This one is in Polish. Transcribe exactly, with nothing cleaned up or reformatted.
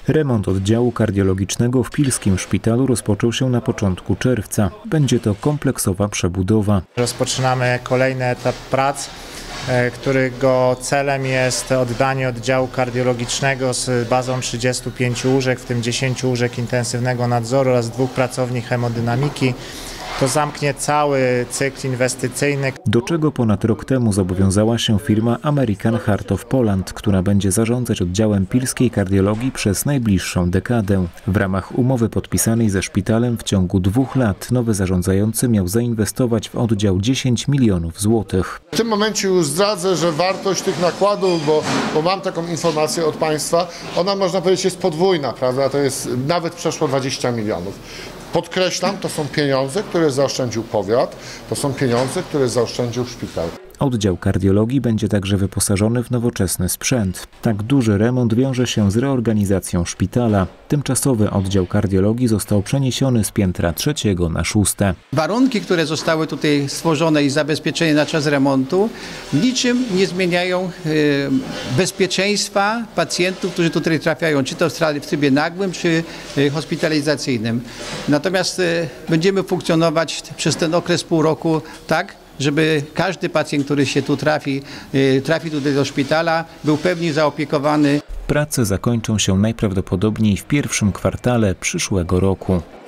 Remont oddziału kardiologicznego w pilskim szpitalu rozpoczął się na początku czerwca. Będzie to kompleksowa przebudowa. Rozpoczynamy kolejny etap prac, którego celem jest oddanie oddziału kardiologicznego z bazą trzydziestu pięciu łóżek, w tym dziesięciu łóżek intensywnego nadzoru oraz dwóch pracowni hemodynamiki. To zamknie cały cykl inwestycyjny. Do czego ponad rok temu zobowiązała się firma American Heart of Poland, która będzie zarządzać oddziałem pilskiej kardiologii przez najbliższą dekadę. W ramach umowy podpisanej ze szpitalem w ciągu dwóch lat nowy zarządzający miał zainwestować w oddział dziesięć milionów złotych. W tym momencie już zdradzę, że wartość tych nakładów, bo, bo mam taką informację od państwa, ona można powiedzieć jest podwójna, prawda? To jest nawet przeszło dwadzieścia milionów. Podkreślam, to są pieniądze, które zaoszczędził powiat, to są pieniądze, które zaoszczędził szpital. Oddział kardiologii będzie także wyposażony w nowoczesny sprzęt. Tak duży remont wiąże się z reorganizacją szpitala. Tymczasowy oddział kardiologii został przeniesiony z piętra trzeciego na szóste. Warunki, które zostały tutaj stworzone i zabezpieczone na czas remontu, niczym nie zmieniają bezpieczeństwa pacjentów, którzy tutaj trafiają, czy to w trybie nagłym, czy hospitalizacyjnym. Natomiast będziemy funkcjonować przez ten okres pół roku tak, żeby każdy pacjent, który się tu trafi, trafi tutaj do szpitala, był pełnie zaopiekowany. Prace zakończą się najprawdopodobniej w pierwszym kwartale przyszłego roku.